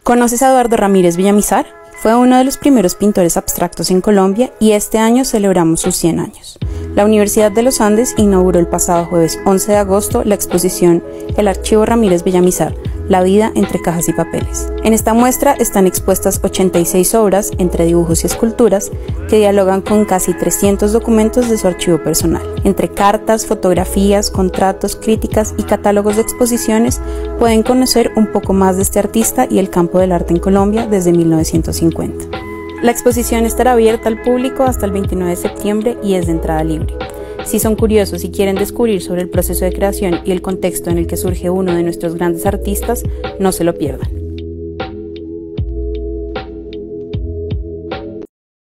¿Conoces a Eduardo Ramírez Villamizar? Fue uno de los primeros pintores abstractos en Colombia y este año celebramos sus 100 años. La Universidad de los Andes inauguró el pasado jueves 11 de agosto la exposición El Archivo Ramírez Villamizar, la vida entre cajas y papeles. En esta muestra están expuestas 86 obras, entre dibujos y esculturas, que dialogan con casi 300 documentos de su archivo personal. Entre cartas, fotografías, contratos, críticas y catálogos de exposiciones, pueden conocer un poco más de este artista y el campo del arte en Colombia desde 1950. La exposición estará abierta al público hasta el 29 de septiembre y es de entrada libre. Si son curiosos y quieren descubrir sobre el proceso de creación y el contexto en el que surge uno de nuestros grandes artistas, no se lo pierdan.